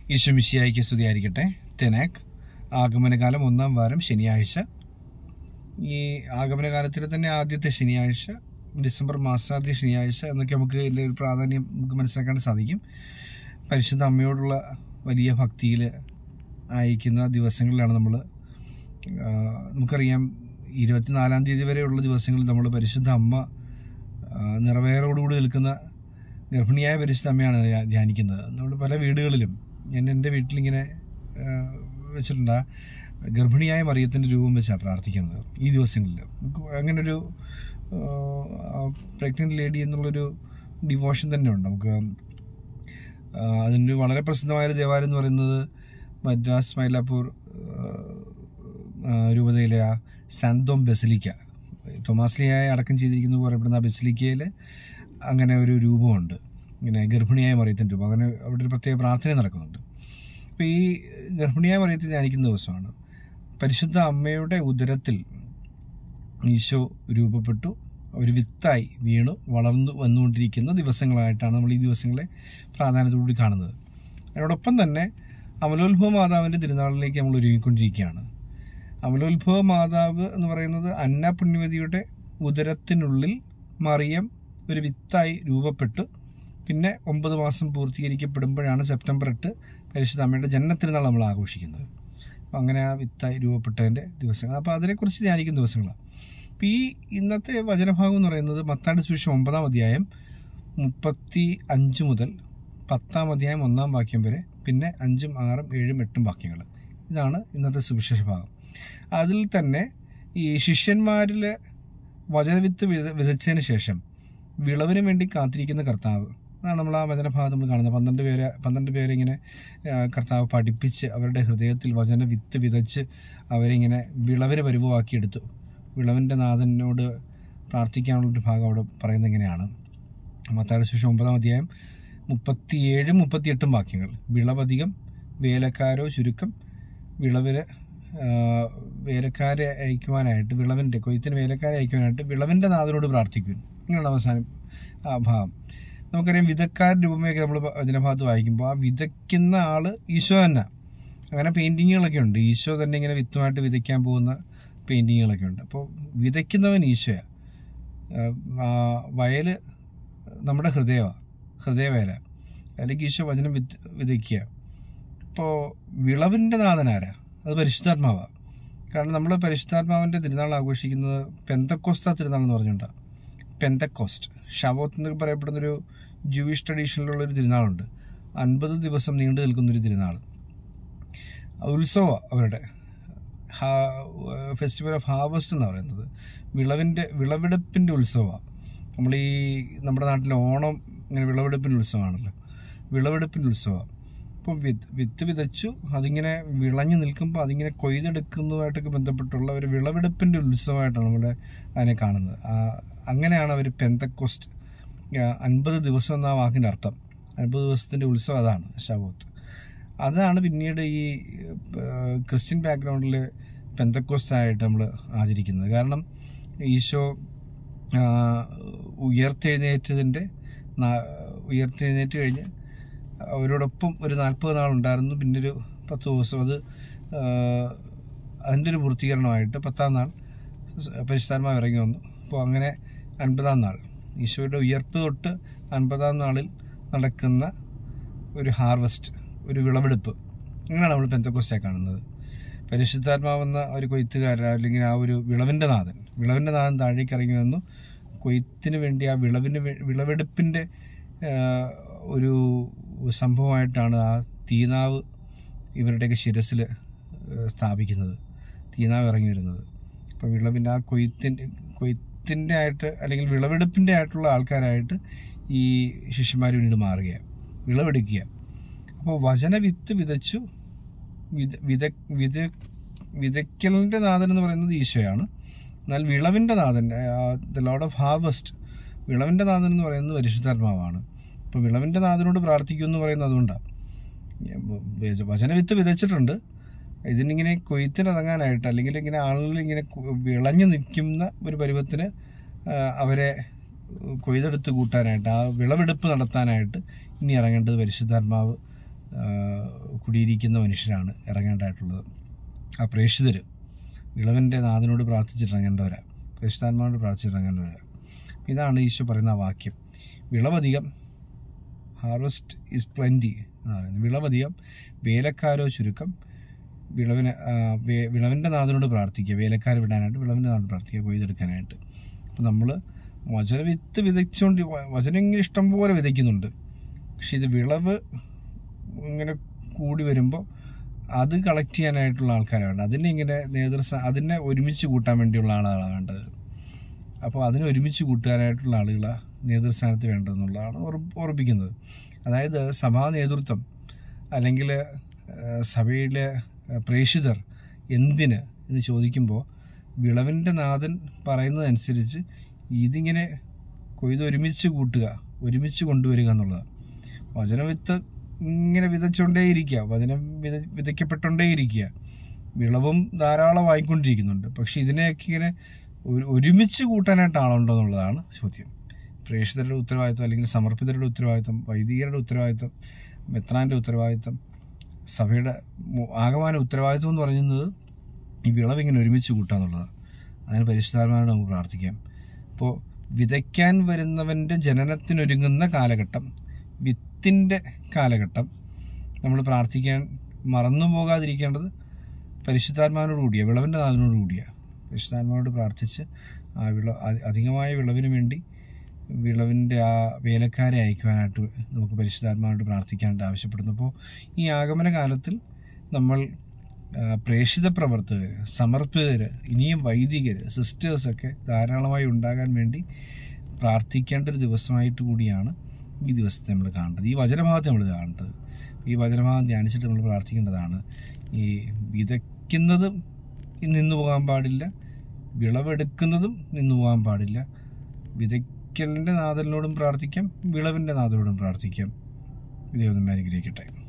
ഈശോ മിശിഹായ്ക്ക് സ്തുതിയായിരിക്കട്ടെ. തെനാക്ക് ആഗമനകാലം 1-ാം വാരം ശനിയാഴ്ച. ഈ ആഗമനകാലത്തിലെ തന്നെ ആദ്യത്തെ ശനിയാഴ്ച, ഡിസംബർ മാസാദ്യ ശനിയാഴ്ച എന്നൊക്കെ നമുക്ക് ഇതിൻ്റെ ഒരു പ്രാധാന്യം നമുക്ക് മനസ്സിലാക്കാൻ സാധിക്കും. പരിശുദ്ധ അമ്മയോടുള്ള വലിയ ഭക്തിയിൽ അയക്കുന്ന ദിവസങ്ങളിലാണ് നമുക്കറിയാം 24-ാം തീയതി വരെയുള്ള ദിവസങ്ങളിൽ നമ്മൾ പരിശുദ്ധ അമ്മ നിറവേറോടുകൂടി നിൽക്കുന്ന ഗർഭിണിയായ പരിശുദ്ധ അമ്മയാണ് ധ്യാനിക്കുന്നത്. നമ്മൾ പല വീടുകളിലും, ഞാൻ എൻ്റെ വീട്ടിലിങ്ങനെ വെച്ചിട്ടുണ്ട്, ഗർഭിണിയായ മറിയത്തിൻ്റെ രൂപം വെച്ചാണ് പ്രാർത്ഥിക്കുന്നത് ഈ ദിവസങ്ങളിൽ. നമുക്ക് അങ്ങനൊരു പ്രഗ്നൻറ്റ് ലേഡി എന്നുള്ളൊരു ഡിവോഷൻ തന്നെ ഉണ്ട് നമുക്ക്. അതിൻ്റെ വളരെ പ്രസിദ്ധമായൊരു ദേവാലയം എന്ന് പറയുന്നത് മദ്രാസ് മൈലാപ്പൂർ രൂപതയിലെ ആ സാന്തോം ബസിലിക്ക, തോമാസ്ലിയായ അടക്കം ചെയ്തിരിക്കുന്നത് പറയപ്പെടുന്ന ആ ബസിലിക്കയിൽ അങ്ങനെ ഒരു രൂപമുണ്ട്, ഇങ്ങനെ ഗർഭിണിയായ മറിയത്തിൻ്റെ രൂപം. അങ്ങനെ അവിടെ ഒരു പ്രത്യേക പ്രാർത്ഥന നടക്കുന്നുണ്ട്. അപ്പോൾ ഈ ഗർഭിണിയായ മറിയത്തെ ധ്യാനിക്കുന്ന ദിവസമാണ്. പരിശുദ്ധ അമ്മയുടെ ഉദരത്തിൽ ഈശോ രൂപപ്പെട്ടു ഒരു വിത്തായി വീണു വളർന്നു വന്നുകൊണ്ടിരിക്കുന്ന ദിവസങ്ങളായിട്ടാണ് നമ്മൾ ഈ ദിവസങ്ങളെ പ്രാധാന്യത്തോടുകൂടി കാണുന്നത്. അതിനോടൊപ്പം തന്നെ അമലോത്ഭവ മാതാവിൻ്റെ തിരുനാളിലേക്ക് നമ്മൾ ഒരുങ്ങിക്കൊണ്ടിരിക്കുകയാണ്. അമലോത്ഭവ മാതാവ് എന്ന് പറയുന്നത് അന്ന പുണ്യവതിയുടെ ഉദരത്തിനുള്ളിൽ മറിയം ഒരു വിത്തായി രൂപപ്പെട്ടു. പിന്നെ 9 മാസം പൂർത്തീകരിക്കപ്പെടുമ്പോഴാണ് സെപ്റ്റംബർ 8 പരിശുദ്ധ അമ്മയുടെ ജന്മത്തിരുന്നാൾ നമ്മൾ ആഘോഷിക്കുന്നത്. അപ്പോൾ അങ്ങനെ ആ വിത്തായി രൂപപ്പെട്ടതിൻ്റെ ദിവസങ്ങൾ, അപ്പോൾ അതിനെക്കുറിച്ച് ധ്യാനിക്കുന്ന ദിവസങ്ങളാണ്. അപ്പോൾ ഈ ഇന്നത്തെ വചനഭാഗം എന്ന് പറയുന്നത് മത്തായിയുടെ സുവിശേഷം 9-ാം അധ്യായം 35 മുതൽ 10-ാം അധ്യായം 1-ാം വാക്യം വരെ, പിന്നെ 5, 6, 7, 8 വാക്യങ്ങൾ. ഇതാണ് ഇന്നത്തെ സുവിശേഷ ഭാഗം. അതിൽ തന്നെ ഈ ശിഷ്യന്മാരിൽ വചനവിത്ത് വിതച്ചതിന് ശേഷം വിളവിന് വേണ്ടി കാത്തിരിക്കുന്ന കർത്താവ്, അതാണ് നമ്മൾ ആ വചനഭാഗത്ത് നമ്മൾ കാണുന്നത്. 12 പേരെ ഇങ്ങനെ കർത്താവ് പഠിപ്പിച്ച് അവരുടെ ഹൃദയത്തിൽ വചന വിത്ത് വിതച്ച് അവരിങ്ങനെ വിളവിന് പരുവമാക്കിയെടുത്തു. വിളവിൻ്റെ നാഥനോട് പ്രാർത്ഥിക്കാനുള്ളൊരു ഭാഗം അവിടെ പറയുന്നത് ഇങ്ങനെയാണ്. മത്തായിയുടെ സുവിശേഷം 9-ാം അധ്യായം 37, 38 വാക്യങ്ങൾ. വിളവധികം, വേലക്കാരോ ചുരുക്കം, വേലക്കാരെ അയക്കുവാനായിട്ട്, വിളവിൻ്റെ കൊയ്ത്തിന് വേലക്കാരെ അയക്കുവാനായിട്ട് വിളവിൻ്റെ നാഥനോട് പ്രാർത്ഥിക്കും. ഇങ്ങനെയുള്ള അവസാനം ആ ഭാഗം. നമുക്കറിയാം വിതക്കാരുടെ രൂപമൊക്കെ നമ്മൾ വചനഭാഗത്ത് വായിക്കുമ്പോൾ ആ വിതയ്ക്കുന്ന ആൾ ഈശോ തന്നെ. അങ്ങനെ പെയിൻറ്റിങ്ങുകളൊക്കെ ഉണ്ട്. ഈശോ തന്നെ ഇങ്ങനെ വിത്തുമായിട്ട് വിതയ്ക്കാൻ പോകുന്ന പെയിൻറ്റിങ്ങുകളൊക്കെ ഉണ്ട്. അപ്പോൾ വിതയ്ക്കുന്നവൻ ഈശോയാണ്. വയൽ നമ്മുടെ ഹൃദയവേല, അല്ലെങ്കിൽ ഈശോ വചനം വിതയ്ക്കുക. അപ്പോൾ വിളവിൻ്റെ നാഥനാരാ? അത് പരിശുദ്ധാത്മാവാണ്. കാരണം നമ്മൾ പരിശുദ്ധാത്മാവിൻ്റെ തിരുനാൾ ആഘോഷിക്കുന്നത് പെന്തക്കോസ്ത തിരുനാൾ എന്ന് പറഞ്ഞുകൊണ്ടാണ്. പെന്തക്കോസ്റ്റ്, ഷവോത്ത് എന്നൊക്കെ പറയപ്പെടുന്നൊരു ജൂയിഷ് ട്രഡീഷനിലുള്ളൊരു തിരുനാളുണ്ട്. 50 ദിവസം നീണ്ടു നിൽക്കുന്നൊരു തിരുനാൾ, ഉത്സവമാണ് അവരുടെ. ഫെസ്റ്റിവൽ ഓഫ് ഹാർവസ്റ്റ് എന്ന് പറയുന്നത് വിളവെടുപ്പിൻ്റെ ഉത്സവമാണ്. നമ്മുടെ നാട്ടിലെ ഓണം ഇങ്ങനെ വിളവെടുപ്പിൻ്റെ ഉത്സവമാണല്ലോ, വിളവെടുപ്പിൻ്റെ ഉത്സവമാണ്. അപ്പോൾ വിത്ത് വിതച്ചു, അതിങ്ങനെ വിളഞ്ഞു നിൽക്കുമ്പോൾ അതിങ്ങനെ കൊയ്തെടുക്കുന്നതുമായിട്ടൊക്കെ ബന്ധപ്പെട്ടുള്ള ഒരു വിളവെടുപ്പിൻ്റെ ഉത്സവമായിട്ടാണ് നമ്മുടെ അതിനെ കാണുന്നത്. അങ്ങനെയാണ് അവർ പെന്തക്കോസ്റ്റ്, 50 ദിവസം എന്ന വാക്കിൻ്റെ അർത്ഥം. 50 ദിവസത്തിൻ്റെ ഉത്സവം അതാണ് ശവോത്ത്. അതാണ് പിന്നീട് ഈ ക്രിസ്ത്യൻ ബാക്ക്ഗ്രൗണ്ടിൽ പെന്തക്കോസ്റ്റായിട്ട് നമ്മൾ ആചരിക്കുന്നത്. കാരണം ഈശോ ഉയർത്തെഴുന്നേറ്റ് കഴിഞ്ഞ് അവരോടൊപ്പം ഒരു 40 നാളുണ്ടായിരുന്നു. പിന്നെ ഒരു 10 ദിവസം അതിൻ്റെ ഒരു പൂർത്തീകരണമായിട്ട് 10-ാം നാൾ പരിശുദ്ധാത്മാവ് ഇറങ്ങി വന്നു. അപ്പോൾ അങ്ങനെ 50-ാം നാൾ, ഈശോയുടെ ഉയർപ്പ് തൊട്ട് 50-ാം നാളിൽ നടക്കുന്ന ഒരു ഹാർവസ്റ്റ്, ഒരു വിളവെടുപ്പ്, അങ്ങനെയാണ് നമ്മൾ പെന്തക്കോസ്തെ കാണുന്നത്. പരിശുദ്ധാത്മാവെന്ന ഒരു കൊയ്ത്തുകാരൻ, അല്ലെങ്കിൽ ആ ഒരു വിളവിൻ്റെ നാഥൻ താഴേക്ക് ഇറങ്ങി വന്നു. കൊയ്ത്തിന് വേണ്ടി ആ വിളവെടുപ്പിൻ്റെ ഒരു സംഭവമായിട്ടാണ് ആ തീനാവ് ഇവരുടെയൊക്കെ ശിരസിൽ സ്ഥാപിക്കുന്നത്, തീനാവ് ഇറങ്ങി വരുന്നത്. അപ്പോൾ വിളവിൻ്റെ ആ കൊയ്ത്തിൻ്റെ ആയിട്ട്, അല്ലെങ്കിൽ വിളവെടുപ്പിൻ്റെ ആയിട്ടുള്ള ആൾക്കാരായിട്ട് ഈ ശിഷ്യന്മാർ പിന്നീട് മാറുകയാണ്, വിളവെടുക്കുക. അപ്പോൾ വചന വിത്ത് വിതച്ചു. വിതയ്ക്കലിൻ്റെ നാഥൻ എന്ന് പറയുന്നത് ഈശോയാണ്. എന്നാൽ വിളവിൻ്റെ നാഥൻ, ദ ലോർഡ് ഓഫ് ഹാർവസ്റ്റ്, വിളവിൻ്റെ നാഥൻ എന്ന് പറയുന്നത് പരിശുദ്ധാത്മാവാണ്. അപ്പോൾ വിളവിൻ്റെ നാഥനോട് പ്രാർത്ഥിക്കുമെന്ന് പറയുന്നത് അതുകൊണ്ടാണ്. വചനവിത്ത് വിതച്ചിട്ടുണ്ട്, ഇതിനിങ്ങനെ കൊയ്ത്തിനിറങ്ങാനായിട്ട്, അല്ലെങ്കിൽ ഇങ്ങനെ ആളുകൾ ഇങ്ങനെ വിളഞ്ഞു നിൽക്കുന്ന ഒരു പരുവത്തിന് അവരെ കൊയ്തെടുത്ത് കൂട്ടാനായിട്ട്, ആ വിളവെടുപ്പ് നടത്താനായിട്ട് ഇനി ഇറങ്ങേണ്ടത് പരിശുദ്ധാത്മാവ് കുടിയിരിക്കുന്ന മനുഷ്യരാണ് ഇറങ്ങേണ്ടതായിട്ടുള്ളത്. ആ പ്രേക്ഷിതർ വിളവിൻ്റെ നാഥനോട് പ്രാർത്ഥിച്ചിട്ടിറങ്ങേണ്ടവരാണ്, പരിശുദ്ധാത്മാവിനോട് പ്രാർത്ഥിച്ചിട്ടിറങ്ങേണ്ടവരാണ്. ഇതാണ് ഈശോ പറയുന്ന വാക്യം. വിളവധികം, ഹാർവസ്റ്റ് ഈസ് പ്ലെൻറ്റി എന്ന് പറയുന്നത്. വിളവധികം, വേലക്കാരോ ചുരുക്കം. വിളവിൻ്റെ നാഥനോട് പ്രാർത്ഥിക്കുക, വേലക്കാരെ വിടാനായിട്ട് വിളവിൻ്റെ നാഥനോട് പ്രാർത്ഥിക്കുക, കൊയ്തെടുക്കാനായിട്ട്. അപ്പോൾ നമ്മൾ വചനവിത്ത് വിതച്ചുകൊണ്ട്, വചനം ഇങ്ങനെ ഇഷ്ടം പോലെ വിതയ്ക്കുന്നുണ്ട്. പക്ഷെ ഇത് വിളവ് ഇങ്ങനെ കൂടി വരുമ്പോൾ അത് കളക്ട് ചെയ്യാനായിട്ടുള്ള ആൾക്കാരാണ്. അതിനെ ഇങ്ങനെ അതിനെ ഒരുമിച്ച് കൂട്ടാൻ വേണ്ടിയുള്ള ആളാണ് വേണ്ടത്. അപ്പോൾ അതിനെ ഒരുമിച്ച് കൂട്ടാനായിട്ടുള്ള ആളുകളാണ് നേതൃസ്ഥാനത്ത് വേണ്ടതെന്നുള്ളതാണ് ഓർപ്പിക്കുന്നത്. അതായത് സഭാ നേതൃത്വം അല്ലെങ്കിൽ സഭയിലെ പ്രേക്ഷിതർ എന്തിന് എന്ന് ചോദിക്കുമ്പോൾ വിളവിൻ്റെ നാഥൻ പറയുന്നതനുസരിച്ച് ഇതിങ്ങനെ ഒരുമിച്ച് കൂട്ടുക, ഒരുമിച്ച് കൊണ്ടുവരിക എന്നുള്ളതാണ്. വചനവിത്ത് ഇങ്ങനെ വിതച്ചുകൊണ്ടേയിരിക്കുക, വചനം വിതയ്ക്കപ്പെട്ടുകൊണ്ടേയിരിക്കുക. വിളവും ധാരാളമായിക്കൊണ്ടിരിക്കുന്നുണ്ട്. പക്ഷെ ഇതിനെയൊക്കെ ഇങ്ങനെ ഒരുമിച്ച് കൂട്ടാനായിട്ട് ആളുണ്ടോ എന്നുള്ളതാണ് ചോദ്യം. പ്രേക്ഷിതരുടെ ഉത്തരവാദിത്വം, അല്ലെങ്കിൽ സമർപ്പിതരുടെ ഉത്തരവാദിത്വം, വൈദികരുടെ ഉത്തരവാദിത്വം, മെത്രാൻ്റെ ഉത്തരവാദിത്വം, സഭയുടെ ആകമാന ഉത്തരവാദിത്വം എന്ന് പറയുന്നത് ഈ വിളവിങ്ങനെ ഒരുമിച്ച് കൂട്ടുക എന്നുള്ളതാണ്. അതിന് പരിശുദ്ധാത്മാവിനോട് നമുക്ക് പ്രാർത്ഥിക്കാം. അപ്പോൾ വിതയ്ക്കാൻ വരുന്നവൻ്റെ ജനനത്തിനൊരുങ്ങുന്ന കാലഘട്ടം, വിത്തിൻ്റെ കാലഘട്ടം, നമ്മൾ പ്രാർത്ഥിക്കാൻ മറന്നു പോകാതിരിക്കേണ്ടത് പരിശുദ്ധാത്മാവിനോട് കൂടിയാണ്, വിളവിൻ്റെ നാഥനോട് കൂടിയാണ്. പരിശുദ്ധാത്മാവിനോട് പ്രാർത്ഥിച്ച് ആ അധികമായ വിളവിന് വേണ്ടി വിളവിൻ്റെ ആ വേലക്കാരെ അയക്കുവാനായിട്ട് നമുക്ക് പരിശുദ്ധാത്മാവിനോട് പ്രാർത്ഥിക്കാനായിട്ട് ആവശ്യപ്പെടുന്നു. അപ്പോൾ ഈ ആഗമന കാലത്തിൽ നമ്മൾ പ്രേക്ഷിത പ്രവർത്തകർ, സമർപ്പിതർ, ഇനിയും വൈദികർ, സിസ്റ്റേഴ്സൊക്കെ ധാരാളമായി ഉണ്ടാകാൻ വേണ്ടി പ്രാർത്ഥിക്കേണ്ട ഒരു ദിവസമായിട്ട് കൂടിയാണ് ഈ ദിവസത്തെ നമ്മൾ കാണേണ്ടത്, ഈ വചനഭാഗത്തെ നമ്മൾ കാണേണ്ടത്. ഈ വചനഭാഗം ധ്യാനിച്ചിട്ട് നമ്മൾ പ്രാർത്ഥിക്കേണ്ടതാണ്. ഈ വിതയ്ക്കുന്നതും നിന്നു പോകാൻ പാടില്ല, വിളവെടുക്കുന്നതും നിന്നു പോകാൻ പാടില്ല. വിതയ്ക്കലിൻ്റെ നാഥനോടും പ്രാർത്ഥിക്കാം, വിളവിൻ്റെ നാഥനോടും പ്രാർത്ഥിക്കാം. ഇതേ ഒന്നും അനുഗ്രഹിക്കട്ടെ.